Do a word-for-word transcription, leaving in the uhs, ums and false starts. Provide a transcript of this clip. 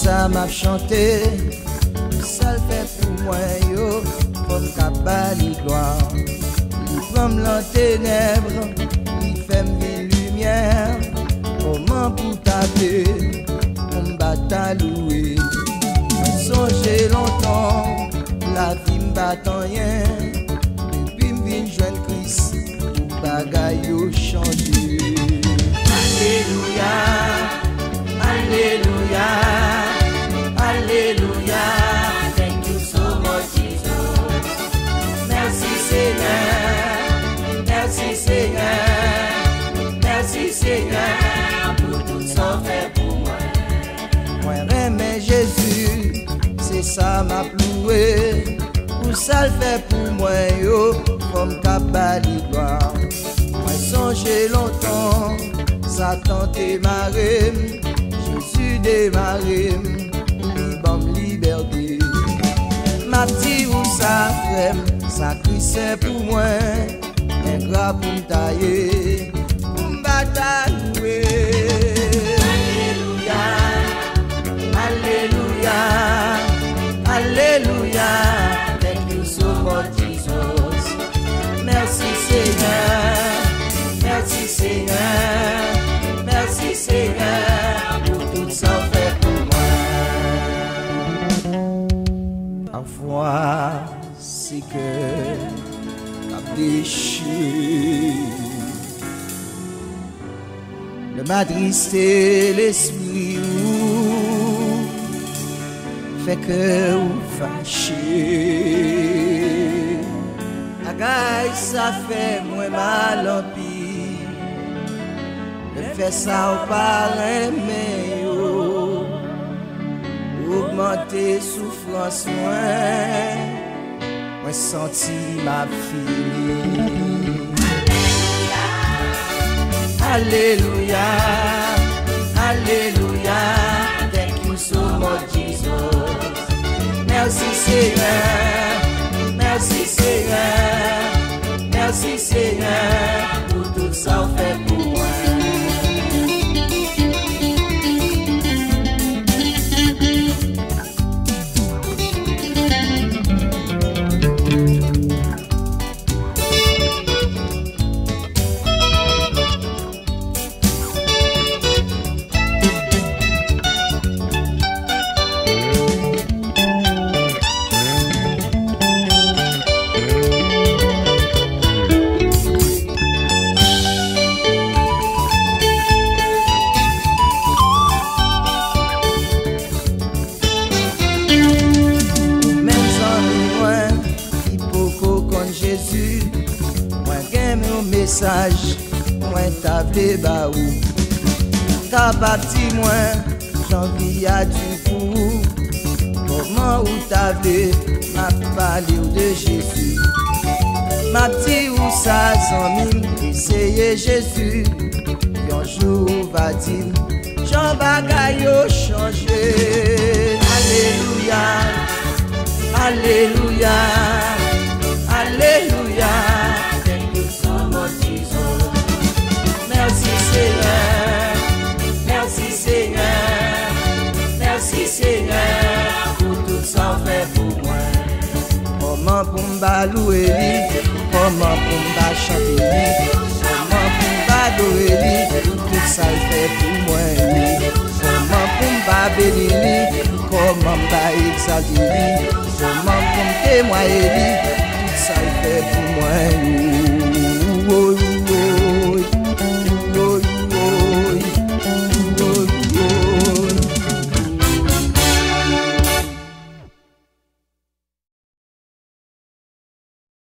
ça m'a chanté, ça le fait pour moi yo, comme Kabali gloire. Il prend la ténèbres, il fait une lumière. Comment pour taper, on bat à louer. Songez longtemps, la vie m'bat en rien. Depuis m'vin joindre Christ, pour bagaille yo changé. Alléluia, Alléluia, Alléluia. Thank you so much, Jesus. Merci Seigneur, merci Seigneur, merci Seigneur pour tout ça fait pour moi. Moi j'aime Jésus, c'est ça m'a ploué. Pour ça le fait pour moi yo, comme Kabali gloire. Moi songé longtemps, Satan démarré, Jésus démarré, libre liberté. Ma petite ou sa frère, ça c'est pour moi, un gras pour me tailler, pour me batailler. Alléluia, Alléluia, Alléluia. Thank you so much, Jesus. Merci Seigneur, merci Seigneur, merci Seigneur pour tout ça fait pour moi. Parfois c'est que t'as déchiré, le m'attristé l'esprit ou fait que ou fâché. Agaille ça fait moins mal en pire. Le fait ça ou pas l'aimer yo. Augmenter souffrance moins. Moi senti ma fille. Alléluia, Alléluia. Thank you so much, Jesus. Merci Seigneur, merci Seigneur, merci Seigneur pour tout ça fait pour moi. Message, moi t'as vle ba ou, t'as bâti moi, j'envie à du coup. Comment ou t'as vle, m'a parlé de Jésus. Ma petite ou ça sans mime, essayer Jésus. Un jour va dire, Jean bagaille au changé. Alléluia, Alléluia, Alléluia. Merci Seigneur, merci Seigneur, merci Seigneur pour tout ça fait pour moi. Comment pour m'balouer, comment pour m'chanter, comment pour m'adorer, tout ça fait pour moi. Comment pour m'bénir, comment m'exalter, comment pour m'témoigner, tout ça fait pour moi.